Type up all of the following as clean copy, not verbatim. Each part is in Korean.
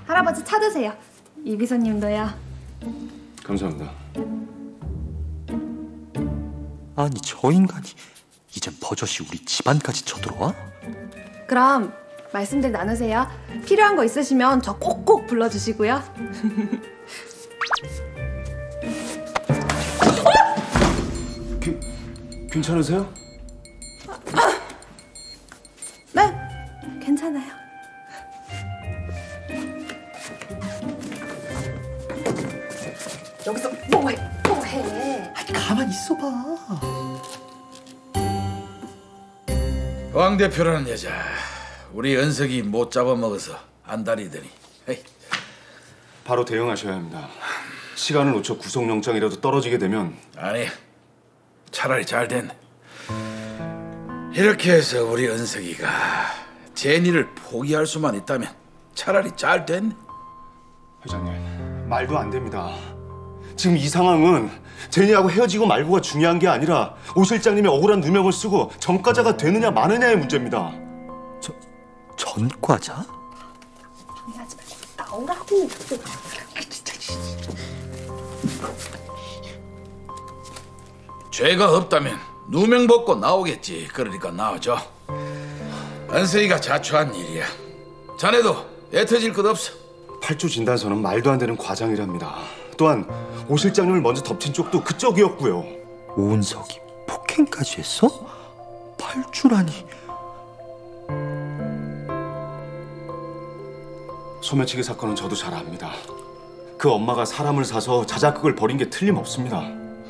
할아버지 차 드세요. 이 비서님도요. 감사합니다. 아니 저 인간이 이젠 버젓이 우리 집안까지 쳐들어와? 그럼 말씀들 나누세요. 필요한 거 있으시면 저 꼭꼭 불러주시고요. 괜찮으세요? 네, 괜찮아요. 여기서 뭐해? 아니 가만히 있어봐. 왕 대표라는 여자 우리 은석이 못 잡아먹어서 안달이더니. 에이. 바로 대응하셔야 합니다. 시간을 놓쳐 구속영장이라도 떨어지게 되면. 아니 차라리 잘 됐네. 이렇게 해서 우리 은석이가 제니를 포기할 수만 있다면 차라리 잘 됐네. 회장님, 말도 안 됩니다. 지금 이 상황은 제니하고 헤어지고 말고가 중요한 게 아니라 오 실장님이 억울한 누명을 쓰고 전과자가 되느냐 마느냐의 문제입니다. 전과자? 조용히 하지 말고 나오라고. 죄가 없다면 누명 벗고 나오겠지. 그러니까 나와줘. 은석이가 자초한 일이야. 자네도 애터질 것 없어. 8조 진단서는 말도 안 되는 과장이랍니다. 또한 오 실장님을 먼저 덮친 쪽도 그쪽이었고요. 오은석이 폭행까지 했어? 8주라니. 소매치기 사건은 저도 잘 압니다. 그 엄마가 사람을 사서 자작극을 벌인 게 틀림없습니다.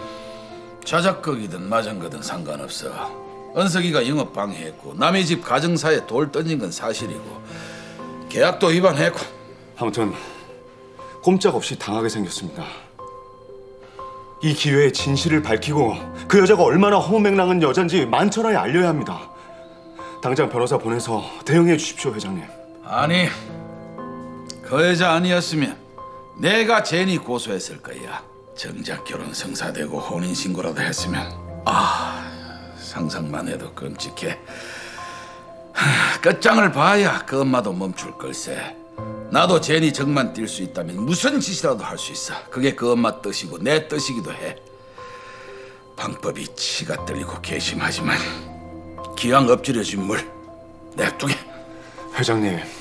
자작극이든 마장거든 상관없어. 은석이가 영업 방해했고 남의 집 가정사에 돌 던진 건 사실이고 계약도 위반했고. 아무튼 꼼짝없이 당하게 생겼습니다. 이 기회에 진실을 밝히고 그 여자가 얼마나 허무맹랑한 여잔지 만천하에 알려야 합니다. 당장 변호사 보내서 대응해 주십시오, 회장님. 아니, 그 여자 아니었으면 내가 제니 고소했을 거야. 정작 결혼 성사되고 혼인신고라도 했으면 상상만 해도 끔찍해. 끝장을 봐야 그 엄마도 멈출 걸세. 나도 제니 정만 뛸 수 있다면 무슨 짓이라도 할 수 있어. 그게 그 엄마 뜻이고 내 뜻이기도 해. 방법이 치가 떨리고 괘씸하지만 기왕 엎질러진 물 냅두게. 회장님,